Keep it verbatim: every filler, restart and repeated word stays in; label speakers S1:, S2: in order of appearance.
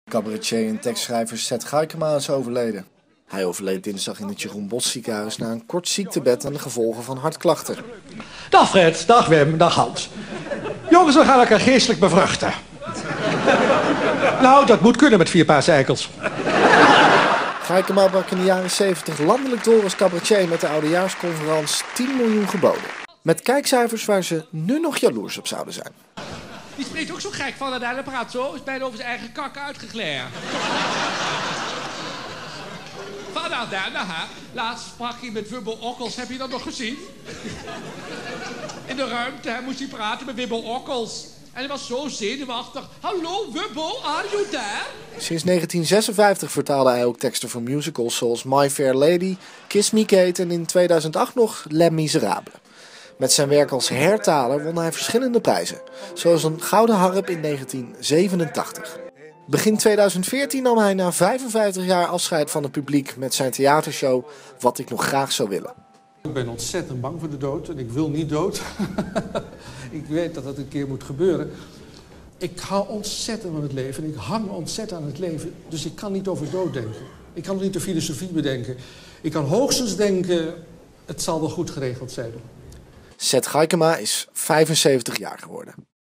S1: Cabaretier en tekstschrijver Seth Gaaikema is overleden. Hij overleed dinsdag in het Jeroen Bosch ziekenhuis na een kort ziektebed aan de gevolgen van hartklachten.
S2: Dag Fred, dag Wim, dag Hans. Jongens, we gaan elkaar geestelijk bevruchten. Nou, dat moet kunnen met vier paar zeikels.
S1: Gaaikema brak in de jaren zeventig landelijk door als cabaretier met de oudejaarsconferentie tien miljoen geboden. Met kijkcijfers waar ze nu nog jaloers op zouden zijn.
S3: Die spreekt ook zo gek van dat hele praat zo. Is bijna over zijn eigen kak uitgegleerd. Vanaf daarna, hè. Laatst sprak hij met Wubbo Okkels. Heb je dat nog gezien? In de ruimte hè, moest hij praten met Wubbo Okkels. En hij was zo zenuwachtig. Hallo Wubbo, are you there?
S1: Sinds negentien zesenvijftig vertaalde hij ook teksten voor musicals zoals My Fair Lady, Kiss Me Kate en in tweeduizend acht nog Les Miserables. Met zijn werk als hertaler won hij verschillende prijzen, zoals een Gouden Harp in negentien zevenentachtig. Begin tweeduizend veertien nam hij na vijfenvijftig jaar afscheid van het publiek met zijn theatershow Wat ik nog graag zou willen.
S4: Ik ben ontzettend bang voor de dood en ik wil niet dood. Ik weet dat dat een keer moet gebeuren. Ik hou ontzettend van het leven en ik hang ontzettend aan het leven. Dus ik kan niet over dood denken. Ik kan niet de filosofie bedenken. Ik kan hoogstens denken, het zal wel goed geregeld zijn.
S1: Seth Gaaikema is vijfenzeventig jaar geworden.